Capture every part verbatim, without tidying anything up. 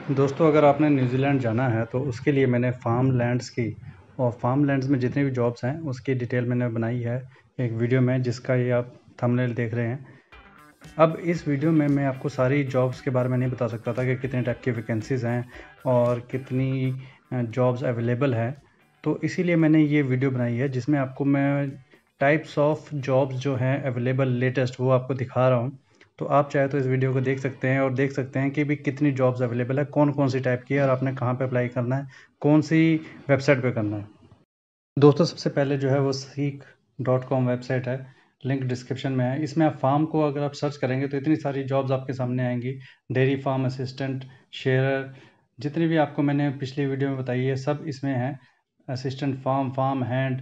दोस्तों, अगर आपने न्यूज़ीलैंड जाना है तो उसके लिए मैंने फार्म लैंड्स की और फार्म लैंड्स में जितनी भी जॉब्स हैं उसकी डिटेल मैंने बनाई है एक वीडियो में, जिसका ये आप थंबनेल देख रहे हैं। अब इस वीडियो में मैं आपको सारी जॉब्स के बारे में नहीं बता सकता था कि कितने टाइप की वैकेंसीज़ हैं और कितनी जॉब्स अवेलेबल हैं, तो इसीलिए मैंने ये वीडियो बनाई है जिसमें आपको मैं टाइप्स ऑफ जॉब्स जो हैं अवेलेबल लेटेस्ट वो आपको दिखा रहा हूँ। तो आप चाहे तो इस वीडियो को देख सकते हैं और देख सकते हैं कि भी कितनी जॉब्स अवेलेबल है, कौन कौन सी टाइप की है और आपने कहाँ पे अप्लाई करना है, कौन सी वेबसाइट पे करना है। दोस्तों, सबसे पहले जो है वो सीक डॉट कॉम वेबसाइट है, लिंक डिस्क्रिप्शन में है। इसमें आप फार्म को अगर आप सर्च करेंगे तो इतनी सारी जॉब्स आपके सामने आएंगी। डेयरी फार्म असिस्टेंट, शेयरर, जितनी भी आपको मैंने पिछली वीडियो में बताई है सब इसमें है। Assistant farm, farm hand,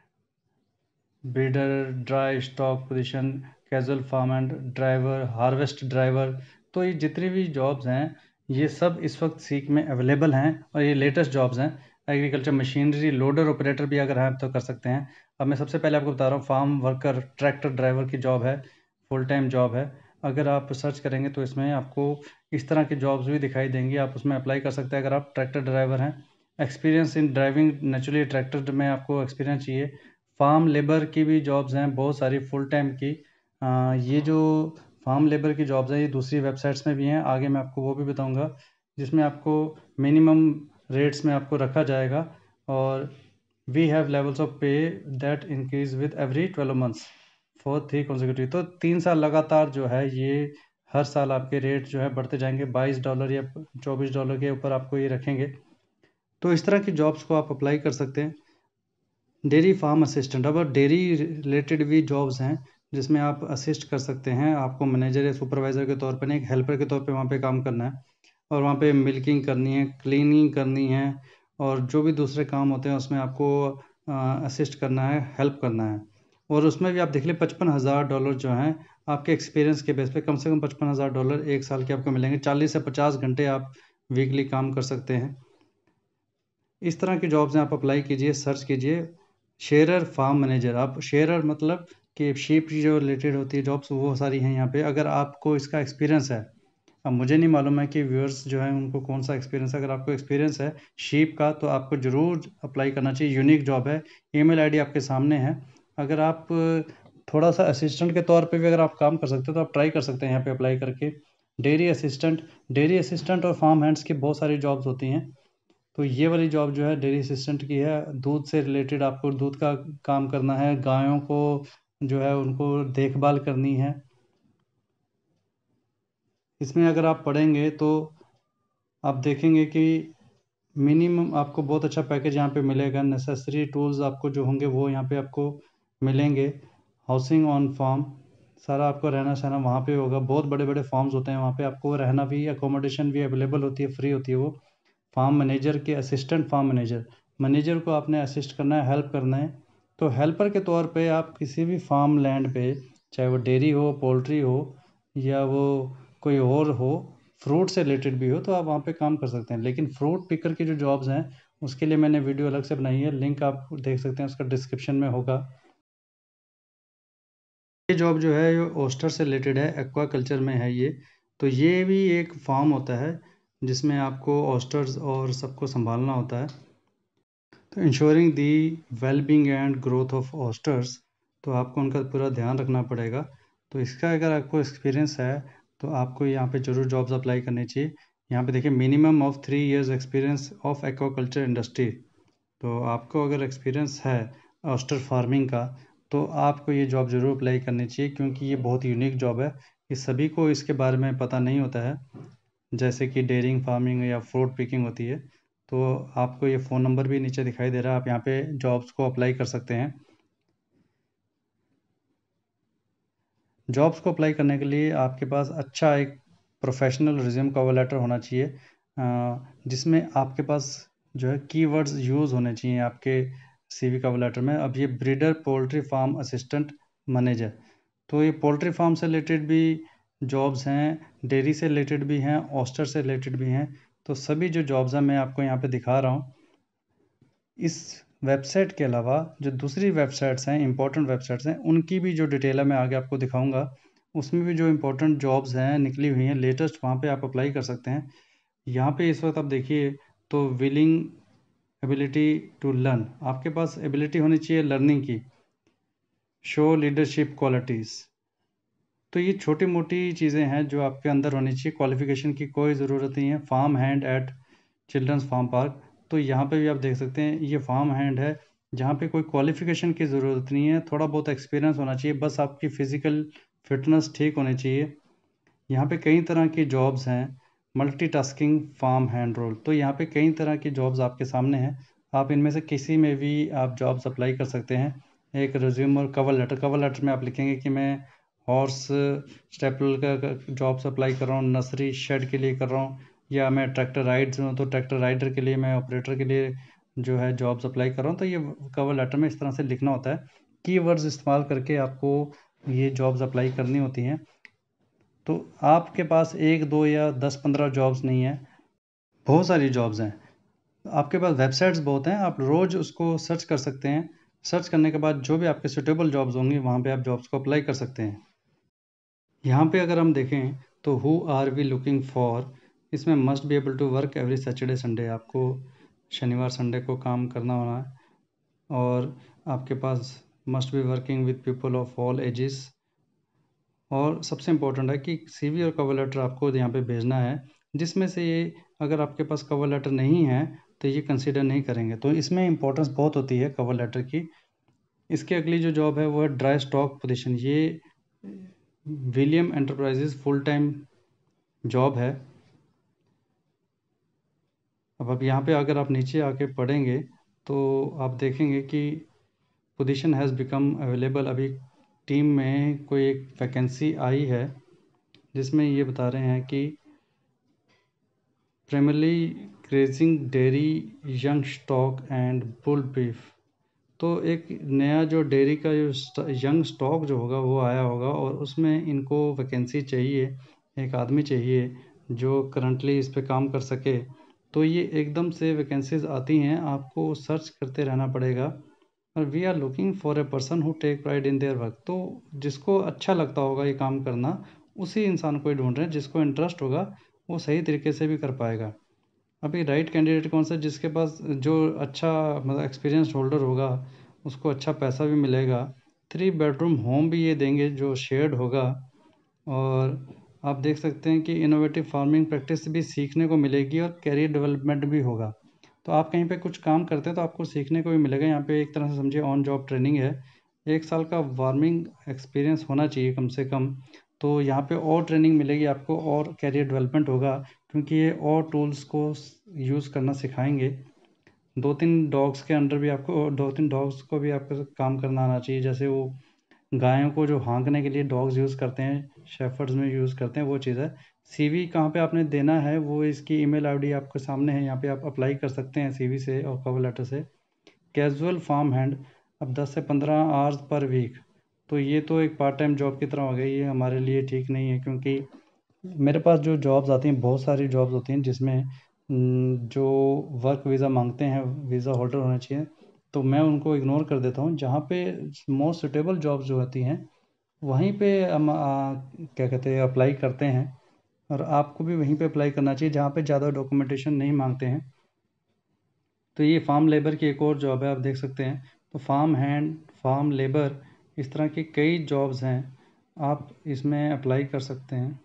breeder, dry stock position, casual farm and driver, harvest driver. तो ये जितनी भी जॉब्स हैं ये सब इस वक्त सीक में अवेलेबल हैं और ये लेटेस्ट जॉब्स हैं। एग्रीकल्चर मशीनरी लोडर ऑपरेटर भी अगर हैं तो कर सकते हैं। अब मैं सबसे पहले आपको बता रहा हूँ, फार्म वर्कर ट्रैक्टर ड्राइवर की जॉब है, फुल टाइम जॉब है। अगर आप सर्च करेंगे तो इसमें आपको इस तरह की जॉब्स भी दिखाई देंगी, आप उसमें अप्लाई कर सकते हैं अगर आप ट्रैक्टर ड्राइवर हैं। Experience in driving naturally tractor में आपको एक्सपीरियंस चाहिए। फार्म लेबर की भी जॉब्स हैं बहुत सारी फुल टाइम की। आ, ये जो फार्म लेबर की जॉब्स हैं ये दूसरी वेबसाइट्स में भी हैं, आगे मैं आपको वो भी बताऊंगा, जिसमें आपको मिनिमम रेट्स में आपको रखा जाएगा। और we have levels of pay that increase with every twelve months for three consecutive. तो तीन साल लगातार जो है ये हर साल आपके रेट जो है बढ़ते जाएंगे, बाईस डॉलर या चौबीस डॉलर के ऊपर आपको ये रखेंगे। तो इस तरह की जॉब्स को आप अप्लाई कर सकते हैं। डेयरी फार्म असिस्टेंट, अब डेयरी रिलेटेड भी जॉब्स हैं जिसमें आप असिस्ट कर सकते हैं। आपको मैनेजर या सुपरवाइज़र के तौर पर नहीं, एक हेल्पर के तौर पे वहाँ पे काम करना है और वहाँ पे मिल्किंग करनी है, क्लीनिंग करनी है और जो भी दूसरे काम होते हैं उसमें आपको असिस्ट करना है, हेल्प करना है। और उसमें भी आप देख लें पचपन हज़ार डॉलर जो हैं आपके एक्सपीरियंस के बेस पे कम से कम पचपन हज़ार डॉलर एक साल के आपको मिलेंगे। चालीस से पचास घंटे आप वीकली काम कर सकते हैं। इस तरह की जॉब्स हैं, आप अप्लाई कीजिए, सर्च कीजिए। शेयरर फार्म मैनेजर, आप शेयरर मतलब कि शीप की जो रिलेटेड होती है जॉब्स वो सारी हैं यहाँ पे। अगर आपको इसका एक्सपीरियंस है, अब मुझे नहीं मालूम है कि व्यूअर्स जो हैं उनको कौन सा एक्सपीरियंस है, अगर आपको एक्सपीरियंस है शीप का तो आपको ज़रूर अप्लाई करना चाहिए। यूनिक जॉब है, ईमेल आईडी आपके सामने है। अगर आप थोड़ा सा असिस्टेंट के तौर पे भी अगर आप काम कर सकते हो तो आप ट्राई कर सकते हैं यहाँ पे अप्लाई करके। डेयरी असिस्टेंट, डेयरी असिस्टेंट और फार्म हैंड्स की बहुत सारी जॉब्स होती हैं। तो ये वाली जॉब जो है डेयरी असिस्टेंट की है, दूध से रिलेटेड आपको दूध का काम करना है, गायों को जो है उनको देखभाल करनी है। इसमें अगर आप पढ़ेंगे तो आप देखेंगे कि मिनिमम आपको बहुत अच्छा पैकेज यहाँ पे मिलेगा। नेसेसरी टूल्स आपको जो होंगे वो यहाँ पे आपको मिलेंगे। हाउसिंग ऑन फार्म, सारा आपको रहना सहना वहाँ पे होगा। बहुत बड़े बड़े फार्म्स होते हैं वहाँ पे, आपको रहना भी, अकोमोडेशन भी अवेलेबल होती है, फ्री होती है वो। फार्म मैनेजर के असिस्टेंट फार्म मैनेजर, मैनेजर को आपने असिस्ट करना है, हेल्प करना है। तो हेल्पर के तौर पे आप किसी भी फार्म लैंड पे, चाहे वो डेयरी हो, पोल्ट्री हो या वो कोई और हो, फ्रूट से रिलेटेड भी हो, तो आप वहाँ पे काम कर सकते हैं। लेकिन फ्रूट पिकर की जो जॉब्स हैं उसके लिए मैंने वीडियो अलग से बनाई है, लिंक आप देख सकते हैं, उसका डिस्क्रिप्शन में होगा। ये जॉब जो है ये ओस्टर से रिलेटेड है, एक्वा कल्चर में है ये। तो ये भी एक फार्म होता है जिसमें आपको ओस्टर्स और सबको संभालना होता है। तो ensuring the wellbeing and growth of oysters, तो आपको उनका पूरा ध्यान रखना पड़ेगा। तो इसका अगर आपको एक्सपीरियंस है तो आपको यहाँ पे ज़रूर जॉब्स अप्लाई करनी चाहिए। यहाँ पे देखिए minimum of three years experience of aquaculture industry. तो आपको अगर एक्सपीरियंस है ऑस्टर फार्मिंग का तो आपको ये जॉब ज़रूर अप्लाई करनी चाहिए, क्योंकि ये बहुत यूनिक जॉब है। ये सभी को इसके बारे में पता नहीं होता है, जैसे कि डेयरिंग फार्मिंग या फ्रूट पिकिंग होती है। तो आपको ये फ़ोन नंबर भी नीचे दिखाई दे रहा है, आप यहाँ पे जॉब्स को अप्लाई कर सकते हैं। जॉब्स को अप्लाई करने के लिए आपके पास अच्छा एक प्रोफेशनल रिज्यूम कवर लेटर होना चाहिए, जिसमें आपके पास जो है कीवर्ड्स यूज़ होने चाहिए आपके सीवी कवर लेटर में। अब ये breeder poultry farm assistant manager, तो ये पोल्ट्री फार्म से रिलेटेड भी जॉब्स हैं, डेयरी से रिलेटेड भी हैं, ऑस्टर से रिलेटेड भी हैं। तो सभी जो जॉब्स हैं मैं आपको यहाँ पे दिखा रहा हूँ। इस वेबसाइट के अलावा जो दूसरी वेबसाइट्स हैं, इंपॉर्टेंट वेबसाइट्स हैं, उनकी भी जो डिटेल है मैं आगे आपको दिखाऊंगा। उसमें भी जो इंपॉर्टेंट जॉब्स हैं निकली हुई हैं लेटेस्ट, वहाँ पे आप अप्लाई कर सकते हैं। यहाँ पे इस वक्त आप देखिए तो विलिंग एबिलिटी टू लर्न, आपके पास एबिलिटी होनी चाहिए लर्निंग की। शो लीडरशिप क्वालिटीज़, तो ये छोटी मोटी चीज़ें हैं जो आपके अंदर होनी चाहिए। क्वालिफिकेशन की कोई ज़रूरत नहीं है। Farm hand at children's farm park, तो यहाँ पे भी आप देख सकते हैं ये फार्म हैंड है, जहाँ पे कोई क्वालिफिकेशन की ज़रूरत नहीं है। थोड़ा बहुत एक्सपीरियंस होना चाहिए, बस आपकी फ़िज़िकल फिटनेस ठीक होनी चाहिए। यहाँ पे कई तरह की जॉब्स हैं। मल्टीटास्किंग फार्म हैंड रोल, तो यहाँ पे कई तरह की जॉब्स आपके सामने हैं। आप इनमें से किसी में भी आप जॉब्स अप्लाई कर सकते हैं। एक रिज्यूम और कवर लेटर, कवर लेटर में आप लिखेंगे कि मैं हॉर्स स्टेपल का जॉब्स अप्लाई कर रहा हूँ, नर्सरी शेड के लिए कर रहा हूँ, या मैं ट्रैक्टर राइड्स हूँ तो ट्रैक्टर राइडर के लिए, मैं ऑपरेटर के लिए जो है जॉब्स अप्लाई कर रहा हूँ। तो ये कवर लेटर में इस तरह से लिखना होता है, कीवर्ड्स इस्तेमाल करके आपको ये जॉब्स अप्लाई करनी होती हैं। तो आपके पास एक दो या दस पंद्रह जॉब्स नहीं है, बहुत सारी जॉब्स हैं। आपके पास वेबसाइट्स बहुत हैं, आप रोज़ उसको सर्च कर सकते हैं। सर्च करने के बाद जो भी आपके सूटेबल जॉब्स होंगी वहाँ पे आप जॉब्स को अप्लाई कर सकते हैं। यहाँ पे अगर हम देखें तो who are we looking for, इसमें must be able to work every Saturday Sunday, आपको शनिवार संडे को काम करना होना है। और आपके पास must be working with people of all ages. और सबसे इम्पोर्टेंट है कि सीवी और कवर लेटर आपको यहाँ पे भेजना है, जिसमें से ये अगर आपके पास कवर लेटर नहीं है तो ये कंसीडर नहीं करेंगे। तो इसमें इंपॉर्टेंस बहुत होती है कवर लेटर की। इसके अगली जो जॉब है वो है ड्राई स्टॉक पोजीशन। ये William enterprises full time job है। अब अब यहाँ पे अगर आप नीचे आके पढ़ेंगे तो आप देखेंगे कि पोजीशन हैज़ बिकम अवेलेबल, अभी टीम में कोई एक वैकेंसी आई है जिसमें ये बता रहे हैं कि primarily grazing dairy young stock and bull beef. तो एक नया जो डेयरी का जो यंग स्टॉक जो होगा वो आया होगा और उसमें इनको वैकेंसी चाहिए, एक आदमी चाहिए जो करंटली इस पे काम कर सके। तो ये एकदम से वैकेंसीज आती हैं, आपको सर्च करते रहना पड़ेगा। और we are looking for a person who take pride in their work, तो जिसको अच्छा लगता होगा ये काम करना उसी इंसान को ही ढूंढ रहे हैं। जिसको इंटरेस्ट होगा वो सही तरीके से भी कर पाएगा। अभी राइट कैंडिडेट कौन सा, जिसके पास जो अच्छा मतलब एक्सपीरियंस होल्डर होगा उसको अच्छा पैसा भी मिलेगा। थ्री बेडरूम होम भी ये देंगे जो शेयर्ड होगा। और आप देख सकते हैं कि इनोवेटिव फार्मिंग प्रैक्टिस भी सीखने को मिलेगी और कैरियर डेवलपमेंट भी होगा। तो आप कहीं पे कुछ काम करते हैं तो आपको सीखने को भी मिलेगा। यहाँ पे एक तरह से समझिए ऑन जॉब ट्रेनिंग है। एक साल का फार्मिंग एक्सपीरियंस होना चाहिए कम से कम। तो यहाँ पे और ट्रेनिंग मिलेगी आपको और कैरियर डेवलपमेंट होगा, क्योंकि ये और टूल्स को यूज़ करना सिखाएंगे। दो तीन डॉग्स के अंडर भी आपको दो तीन डॉग्स को भी आपको काम करना आना चाहिए। जैसे वो गायों को जो हाँकने के लिए डॉग्स यूज़ करते हैं, शेफर्ड्स में यूज़ करते हैं, वो चीज़ है। सीवी कहाँ पे आपने देना है वो इसकी ईमेल आईडी आपके सामने है, यहाँ पे आप अप्लाई कर सकते हैं सीवी से और कवर लेटर से। कैजुअल फार्म हैंड, अब दस से पंद्रह आवर्स पर वीक, तो ये तो एक पार्ट टाइम जॉब की तरह हो गई। ये हमारे लिए ठीक नहीं है, क्योंकि मेरे पास जो जॉब्स आती हैं, बहुत सारी जॉब्स होती हैं जिसमें जो वर्क वीज़ा मांगते हैं, वीज़ा होल्डर होना चाहिए, तो मैं उनको इग्नोर कर देता हूँ। जहाँ पे मोस्ट सुटेबल जॉब्स जो होती हैं वहीं पे हम आ, क्या कहते हैं अप्लाई करते हैं। और आपको भी वहीं पे अप्लाई करना चाहिए जहाँ पे ज़्यादा डॉक्यूमेंटेशन नहीं मांगते हैं। तो ये फार्म लेबर की एक और जॉब है, आप देख सकते हैं। तो फार्म हैंड, फार्म लेबर, इस तरह की कई जॉब्स हैं, आप इसमें अप्लाई कर सकते हैं।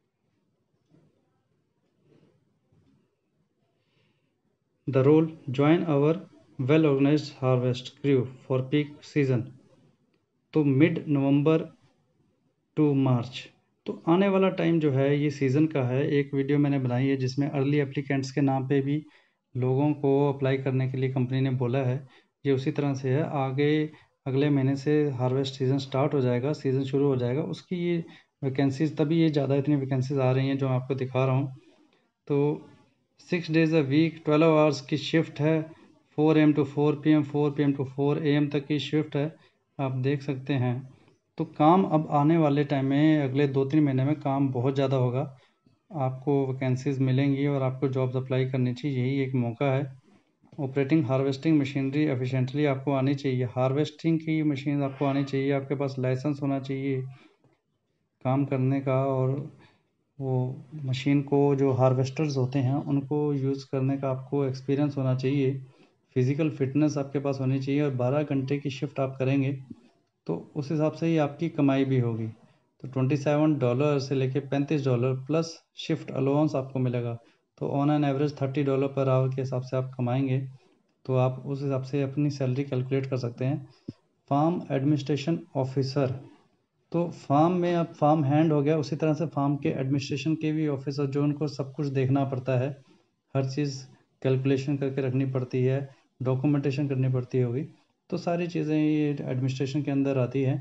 The role, join our well organised harvest crew for peak season, तो मिड नवंबर टू मार्च। तो आने वाला टाइम जो है ये सीज़न का है। एक वीडियो मैंने बनाई है जिसमें अर्ली एप्लीकेंट्स के नाम पे भी लोगों को अप्लाई करने के लिए कंपनी ने बोला है। ये उसी तरह से है। आगे अगले महीने से हार्वेस्ट सीज़न स्टार्ट हो जाएगा, सीज़न शुरू हो जाएगा, उसकी ये वैकेंसीज, तभी ये ज़्यादा इतनी वैकेंसीज आ रही हैं जो मैं आपको दिखा रहा हूँ। तो six days a week, twelve hours की शिफ्ट है, four m to four p m, four p m to four a m तक की शिफ्ट है, आप देख सकते हैं। तो काम अब आने वाले टाइम में अगले दो तीन महीने में काम बहुत ज़्यादा होगा, आपको वैकेंसीज मिलेंगी और आपको जॉब्स अप्लाई करनी चाहिए, यही एक मौका है। ऑपरेटिंग हार्वेस्टिंग मशीनरी एफिशिएंटली आपको आनी चाहिए। हार्वेस्टिंग की मशीन आपको आनी चाहिए, आपके पास लाइसेंस होना चाहिए काम करने का। और वो मशीन को, जो हार्वेस्टर्स होते हैं उनको यूज़ करने का आपको एक्सपीरियंस होना चाहिए, फिज़िकल फिटनेस आपके पास होनी चाहिए, और बारह घंटे की शिफ्ट आप करेंगे तो उस हिसाब से ही आपकी कमाई भी होगी। तो ट्वेंटी सेवन डॉलर से लेके पैंतीस डॉलर प्लस शिफ्ट अलाउंस आपको मिलेगा, तो on an average thirty dollar per hour के हिसाब से आप कमाएंगे। तो आप उस हिसाब से अपनी सैलरी कैलकुलेट कर सकते हैं। फार्म एडमिनिस्ट्रेशन ऑफिसर, तो फार्म में अब फार्म हैंड हो गया, उसी तरह से फार्म के एडमिनिस्ट्रेशन के भी ऑफिसर, जो उनको सब कुछ देखना पड़ता है, हर चीज़ कैलकुलेशन करके रखनी पड़ती है, डॉक्यूमेंटेशन करनी पड़ती होगी, तो सारी चीज़ें ये एडमिनिस्ट्रेशन के अंदर आती हैं।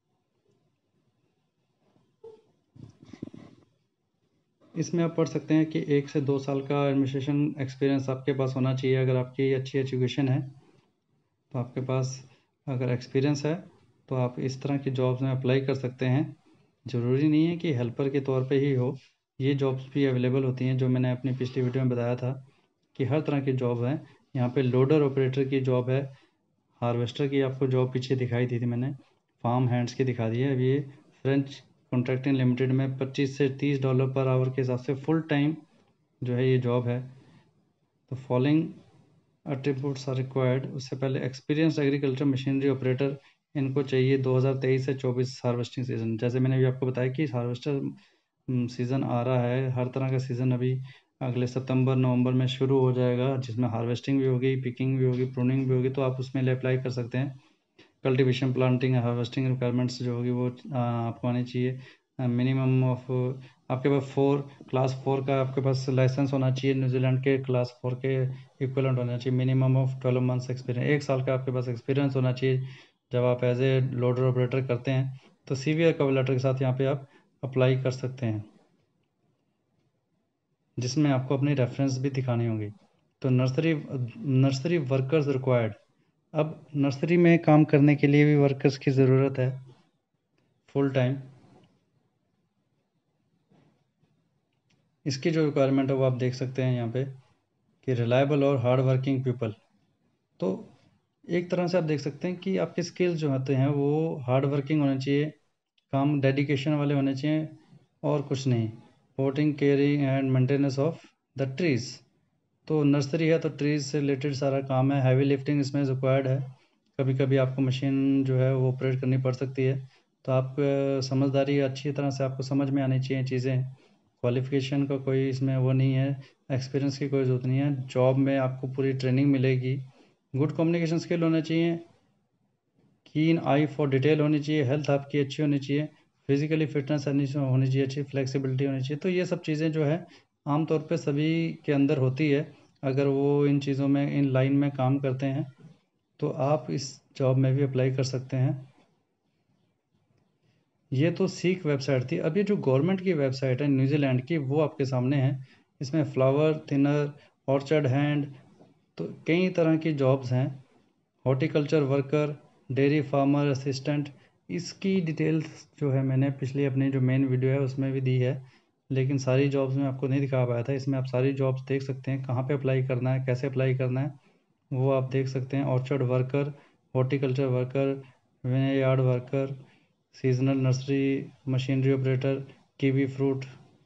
इसमें आप पढ़ सकते हैं कि एक से दो साल का एडमिनिस्ट्रेशन एक्सपीरियंस आपके पास होना चाहिए। अगर आपकी अच्छी एजुकेशन है तो आपके पास अगर एक्सपीरियंस है तो आप इस तरह की जॉब्स में अप्लाई कर सकते हैं। ज़रूरी नहीं है कि हेल्पर के तौर पे ही हो, ये जॉब्स भी अवेलेबल होती हैं, जो मैंने अपनी पिछली वीडियो में बताया था कि हर तरह की जॉब है। यहाँ पे लोडर ऑपरेटर की जॉब है, हार्वेस्टर की आपको जॉब पीछे दिखाई दी थी मैंने, फार्म हैंड्स की दिखा दी है। अब ये फ्रेंच कॉन्ट्रैक्टिंग लिमिटेड में पच्चीस से तीस डॉलर पर आवर के हिसाब से फुल टाइम जो है ये जॉब है। तो फॉलोइंग एट्रीब्यूट्स आर रिक्वायर्ड। उससे पहले एक्सपीरियंस एग्रीकल्चर मशीनरी ऑपरेटर, इनको चाहिए दो हज़ार तेईस से चौबीस हार्वेस्टिंग सीज़न। जैसे मैंने अभी आपको बताया कि हार्वेस्टर सीज़न आ रहा है, हर तरह का सीज़न अभी अगले सितंबर नवंबर में शुरू हो जाएगा, जिसमें हार्वेस्टिंग भी होगी, पिकिंग भी होगी, प्रूनिंग भी होगी, तो आप उसमें लिए अप्लाई कर सकते हैं। कल्टीवेशन, प्लांटिंग, हार्वेस्टिंग रिक्वायरमेंट्स जो होगी वो आ, आपको आनी चाहिए। मिनिमम ऑफ आपके पास फोर क्लास फोर का आपके पास लाइसेंस होना चाहिए, न्यूजीलैंड के क्लास फोर के इक्वलेंट होना चाहिए। Minimum of twelve months experience, एक साल का आपके पास एक्सपीरियंस होना चाहिए जब आप एज ए लोडर ऑपरेटर करते हैं। तो सीवीआर कवर लेटर के साथ यहाँ पे आप अप्लाई कर सकते हैं, जिसमें आपको अपनी रेफरेंस भी दिखानी होगी। तो नर्सरी नर्सरी वर्कर्स रिक्वायर्ड। अब नर्सरी में काम करने के लिए भी वर्कर्स की ज़रूरत है फुल टाइम। इसकी जो रिक्वायरमेंट है वो आप देख सकते हैं यहाँ पे कि रिलायबल और हार्ड वर्किंग पीपल। तो एक तरह से आप देख सकते हैं कि आपके स्किल्स जो होते हैं वो हार्ड वर्किंग होने चाहिए, काम डेडिकेशन वाले होने चाहिए, और कुछ नहीं। Potting, caring and maintenance of the trees. तो नर्सरी है तो ट्रीज़ से रिलेटेड सारा काम है। हैवी लिफ्टिंग इसमें रिक्वायर्ड है, कभी कभी आपको मशीन जो है वो ऑपरेट करनी पड़ सकती है, तो आप समझदारी अच्छी तरह से आपको समझ में आनी चाहिए चीज़ें। क्वालिफ़िकेशन का कोई इसमें वो नहीं है, एक्सपीरियंस की कोई ज़रूरत नहीं है, जॉब में आपको पूरी ट्रेनिंग मिलेगी। गुड कम्युनिकेशन स्किल होने चाहिए, कीन आई फॉर डिटेल होनी चाहिए, हेल्थ आपकी अच्छी होनी चाहिए, फिजिकली फिटनेस होनी चाहिए अच्छी, फ्लेक्सिबिलिटी होनी चाहिए। तो ये सब चीज़ें जो है आमतौर पे सभी के अंदर होती है, अगर वो इन चीज़ों में, इन लाइन में काम करते हैं तो आप इस जॉब में भी अप्लाई कर सकते हैं। ये तो सीक वेबसाइट थी। अब ये जो गवर्नमेंट की वेबसाइट है न्यूजीलैंड की, वो आपके सामने है। इसमें फ्लावर थिनर, ऑर्चर्ड हैंड, तो कई तरह की जॉब्स हैं। Horticulture worker, dairy farmer assistant, इसकी डिटेल्स जो है मैंने पिछली अपनी जो मेन वीडियो है उसमें भी दी है, लेकिन सारी जॉब्स में आपको नहीं दिखा पाया था। इसमें आप सारी जॉब्स देख सकते हैं, कहाँ पे अप्लाई करना है, कैसे अप्लाई करना है, वो आप देख सकते हैं। Orchard worker, horticulture worker, vineyard worker, seasonal nursery machinery operator, kiwi fruit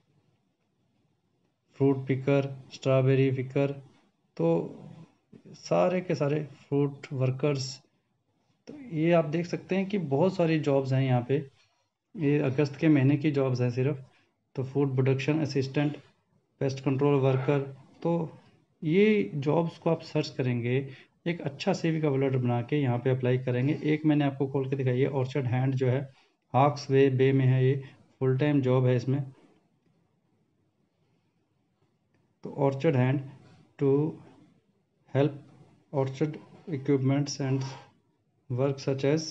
fruit picker, strawberry picker, तो सारे के सारे फ्रूट वर्कर्स। तो ये आप देख सकते हैं कि बहुत सारी जॉब्स हैं यहाँ पे। ये अगस्त के महीने की जॉब्स हैं सिर्फ। तो food production assistant, pest control worker, तो ये जॉब्स को आप सर्च करेंगे, एक अच्छा सीवी कवर लेटर बना के यहाँ पे अप्लाई करेंगे। एक मैंने आपको खोल के दिखाई है, ऑर्चर्ड हैंड जो है हॉक्स वे बे में है, ये फुल टाइम जॉब है इसमें। तो orchard hand to help orchard equipments and work such as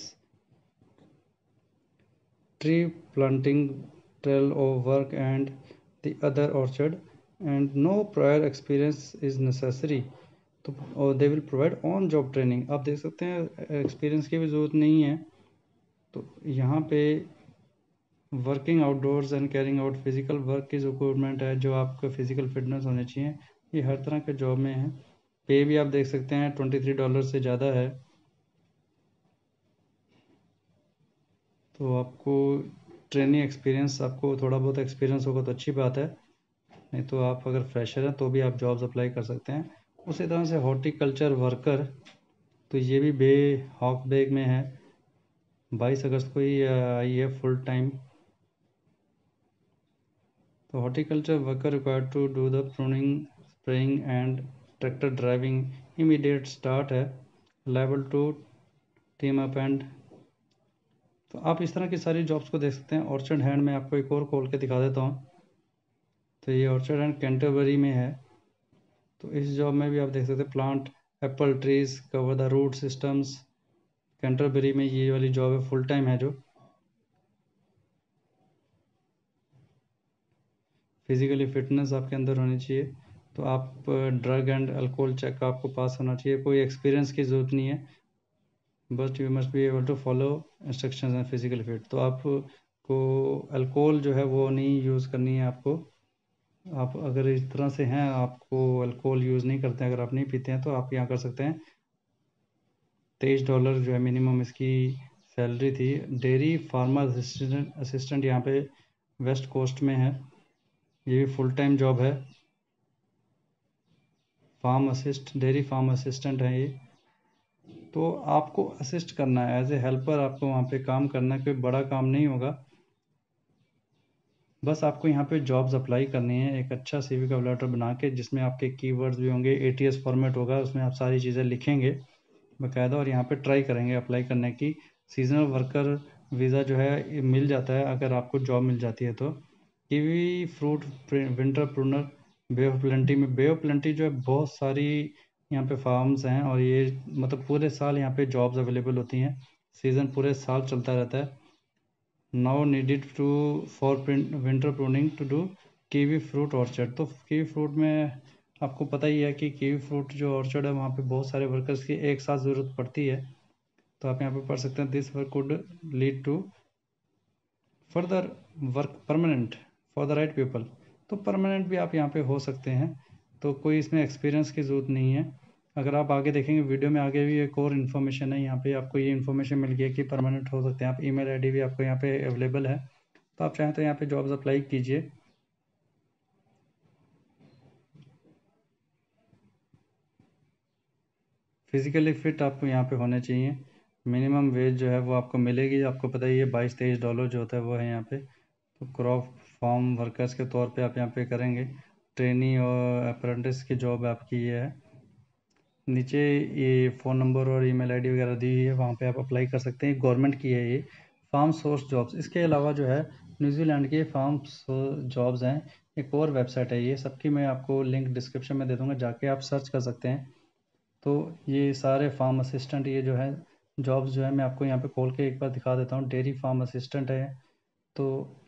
tree planting, trail of work and the other orchard, and no prior experience is necessary। तो they will provide on job training. आप देख सकते हैं experience की भी ज़रूरत नहीं है। तो यहाँ पे working outdoors and carrying out physical work की रिक्वायरमेंट है, जो आपको फिजिकल फिटनेस होनी चाहिए। ये हर तरह के जॉब में है। पे भी आप देख सकते हैं ट्वेंटी थ्री डॉलर से ज़्यादा है। तो आपको ट्रेनिंग एक्सपीरियंस, आपको थोड़ा बहुत एक्सपीरियंस होगा तो अच्छी बात है, नहीं तो आप अगर फ्रेशर हैं तो भी आप जॉब्स अप्लाई कर सकते हैं। उसी तरह से हॉर्टिकल्चर वर्कर, तो ये भी बे हॉक बेग में है, बाईस अगस्त को ही आई है फुल टाइम। तो horticulture worker required to do the pruning, spraying and tractor driving, immediate start है, level two team up and. तो आप इस तरह की सारी जॉब्स को देख सकते हैं। ऑर्चर्ड हैंड में आपको एक और खोल के दिखा देता हूँ। तो ये ऑर्चर्ड हैंड कैंटरबरी में है। तो इस जॉब में भी आप देख सकते हैं, plant apple trees, cover the root systems. Canterbury में ये वाली जॉब है, फुल टाइम है। जो फिजिकली फिटनेस आपके अंदर होनी चाहिए। तो आप ड्रग एंड अल्कोहल चेक का आपको पास होना चाहिए, कोई एक्सपीरियंस की ज़रूरत नहीं है, but you must be able to follow instructions and physically fit. तो आपको अल्कोहल जो है वो नहीं यूज़ करनी है आपको। आप अगर इस तरह से हैं, आपको अल्कोहल यूज़ नहीं करते हैं, अगर आप नहीं पीते हैं, तो आप यहाँ कर सकते हैं। तेईस डॉलर जो है मिनिमम इसकी सैलरी थी। डेयरी फार्मर असिस्टेंट असिस्टेंट यहाँ पे वेस्ट कोस्ट में है, ये भी फुल टाइम जॉब है। Farm assist dairy farm assistant है ये। तो आपको असिस्ट करना है, एज ए हेल्पर आपको वहाँ पे काम करना है, कोई बड़ा काम नहीं होगा। बस आपको यहाँ पे जॉब्स अप्लाई करनी है, एक अच्छा सीवी का लेटर बना के, जिसमें आपके कीवर्ड्स भी होंगे, एटीएस फॉर्मेट होगा, उसमें आप सारी चीज़ें लिखेंगे बाकायदा, और यहाँ पे ट्राई करेंगे अप्लाई करने की। सीजनल वर्कर वीज़ा जो है मिल जाता है अगर आपको जॉब मिल जाती है तो। Kiwi fruit winter pruner, bay of plenty में, बे ऑफ प्लेंटी जो है बहुत सारी यहाँ पे फार्म्स हैं, और ये मतलब पूरे साल यहाँ पे जॉब्स अवेलेबल होती हैं, सीज़न पूरे साल चलता रहता है। Now needed to for winter pruning to do kiwi fruit orchard. तो कीवी फ्रूट में आपको पता ही है कि कीवी फ्रूट जो ऑर्चर्ड है वहाँ पे बहुत सारे वर्कर्स की एक साथ ज़रूरत पड़ती है। तो आप यहाँ पे पढ़ सकते हैं, this work could lead to further work permanent for the right people. तो परमानेंट भी आप यहाँ पे हो सकते हैं, तो कोई इसमें एक्सपीरियंस की ज़रूरत नहीं है। अगर आप आगे देखेंगे वीडियो में, आगे भी एक और इन्फॉर्मेशन है, यहाँ पे आपको ये इन्फॉर्मेशन मिल गया कि परमानेंट हो सकते हैं आप। ईमेल आईडी भी आपको यहाँ पे अवेलेबल है, तो आप चाहें तो यहाँ पे जॉब्स अप्लाई कीजिए। फिजिकली फिट आपको यहाँ पे होने चाहिए। मिनिमम वेज जो है वो आपको मिलेगी, आपको पता ही है, बाईस तेईस डॉलर जो होता है वो है यहाँ पे। तो क्रॉप फार्म वर्कर्स के तौर पे आप यहाँ पे करेंगे। ट्रेनी और अप्रेंटिस की जॉब आपकी ये है। नीचे ये फ़ोन नंबर और ईमेल आईडी वगैरह दी हुई है, वहाँ पे आप अप्लाई कर सकते हैं। गवर्नमेंट की है ये, फार्म सोर्स जॉब्स। इसके अलावा जो है न्यूजीलैंड के फार्म जॉब्स हैं, एक और वेबसाइट है, ये सबकी मैं आपको लिंक डिस्क्रिप्शन में दे दूँगा, जाके आप सर्च कर सकते हैं। तो ये सारे फार्म असिस्टेंट, ये जो है जॉब्स जो है, मैं आपको यहाँ पे खोल के एक बार दिखा देता हूँ। डेयरी फार्म असिस्टेंट है, तो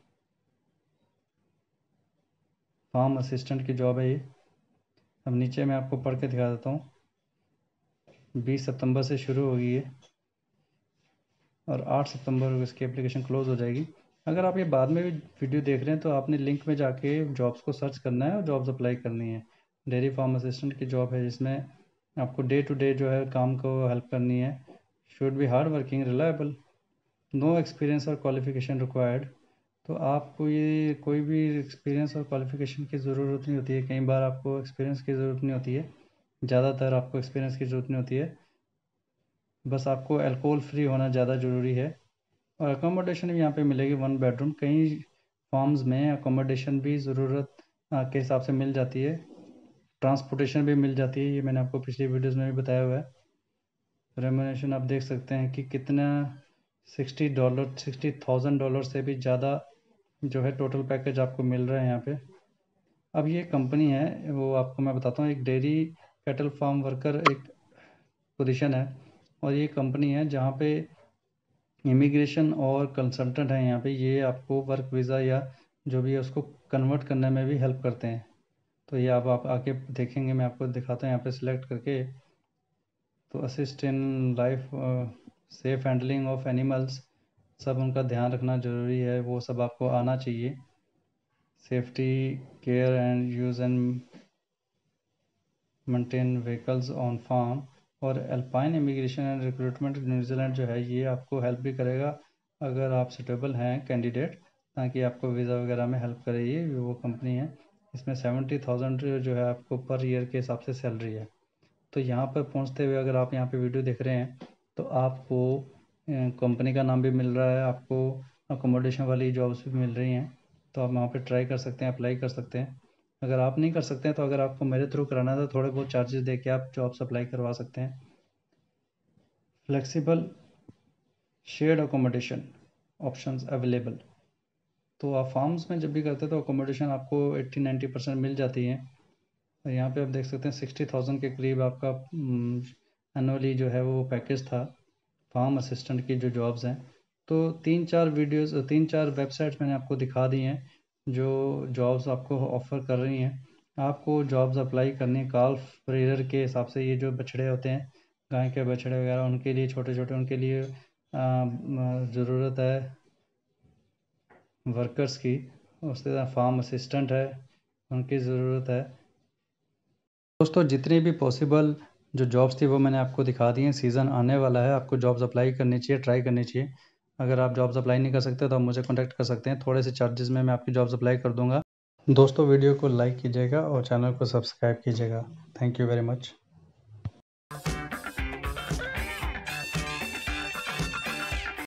फार्म असिस्टेंट की जॉब है ये। अब नीचे मैं आपको पढ़ के दिखा देता हूँ। बीस सितंबर से शुरू होगी ये, और आठ सितंबर को इसकी एप्लीकेशन क्लोज़ हो जाएगी। अगर आप ये बाद में भी वीडियो देख रहे हैं, तो आपने लिंक में जाके जॉब्स को सर्च करना है और जॉब्स अप्लाई करनी है। डेयरी फार्म असिस्टेंट की जॉब है, जिसमें आपको डे टू डे जो है काम को हेल्प करनी है। Should be hard working, reliable, no experience और क्वालिफिकेशन रिक्वायर्ड। तो आपको ये कोई भी एक्सपीरियंस और क्वालिफिकेशन की ज़रूरत नहीं होती है, कई बार आपको एक्सपीरियंस की ज़रूरत नहीं होती है, ज़्यादातर आपको एक्सपीरियंस की ज़रूरत नहीं होती है, बस आपको अल्कोहल फ्री होना ज़्यादा ज़रूरी है। और अकोमोडेशन भी यहाँ पे मिलेगी, वन बेडरूम। कई फॉर्म्स में अकोमोडेशन भी ज़रूरत के हिसाब से मिल जाती है, ट्रांसपोर्टेशन भी मिल जाती है, ये मैंने आपको पिछली वीडियोज़ में भी बताया हुआ है। रेम्यूनरेशन आप देख सकते हैं कि कितना, sixty dollar sixty thousand dollar से भी ज़्यादा जो है टोटल पैकेज आपको मिल रहा है यहाँ पे। अब ये कंपनी है, वो आपको मैं बताता हूँ, एक डेयरी कैटल फार्म वर्कर एक पोजीशन है, और ये कंपनी है जहाँ पे इमिग्रेशन और कंसल्टेंट हैं यहाँ पे, ये आपको वर्क वीज़ा या जो भी है उसको कन्वर्ट करने में भी हेल्प करते हैं। तो ये आप आप आके देखेंगे, मैं आपको दिखाता हूँ यहाँ पे सिलेक्ट करके। तो assist in life safe handling of animals, सब उनका ध्यान रखना ज़रूरी है, वो सब आपको आना चाहिए। Safety care and use and maintain vehicles on farm, और Alpine immigration and recruitment New Zealand जो है, ये आपको हेल्प भी करेगा अगर आप सुटेबल हैं कैंडिडेट, ताकि आपको वीज़ा वगैरह में हेल्प करे। ये वो कंपनी है, इसमें सेवेंटी थाउजेंड जो है आपको पर ईयर के हिसाब से सैलरी है। तो यहाँ पर पहुँचते हुए अगर आप यहाँ पे वीडियो देख रहे हैं तो आपको कंपनी का नाम भी मिल रहा है, आपको अकोमोडेशन वाली जॉब्स भी मिल रही हैं, तो आप वहाँ पे ट्राई कर सकते हैं, अप्लाई कर सकते हैं। अगर आप नहीं कर सकते हैं तो अगर आपको मेरे थ्रू कराना है तो थोड़े बहुत चार्जेस दे के आप जॉब्स अप्लाई करवा सकते हैं। Flexible shared accommodation options available. तो आप फार्म्स में जब भी करते हैं तो अकोमोडेशन आपको एट्टी नाइन्टी परसेंट मिल जाती है। और यहाँ पे आप देख सकते हैं सिक्सटी थाउजेंड के करीब आपका एनुअली जो है वो पैकेज था फार्म असिस्टेंट की जो जॉब्स हैं। तो तीन चार वीडियोस तीन चार वेबसाइट्स मैंने आपको दिखा दी हैं जो जॉब्स आपको ऑफ़र कर रही हैं। आपको जॉब्स अप्लाई करनी काल्फ ब्रीडर के हिसाब से, ये जो बछड़े होते हैं गाय के बछड़े वगैरह, उनके लिए छोटे छोटे उनके लिए ज़रूरत है वर्कर्स की। उसके साथ फार्म असिस्टेंट है, उनकी ज़रूरत है। दोस्तों जितनी भी पॉसिबल जो जॉब्स थी वो मैंने आपको दिखा दी हैं। सीज़न आने वाला है, आपको जॉब्स अप्लाई करनी चाहिए, ट्राई करनी चाहिए। अगर आप जॉब्स अप्लाई नहीं कर सकते तो आप मुझे कॉन्टैक्ट कर सकते हैं, थोड़े से चार्जेस में मैं आपकी जॉब्स अप्लाई कर दूंगा। दोस्तों वीडियो को लाइक कीजिएगा और चैनल को सब्सक्राइब कीजिएगा। Thank you very much.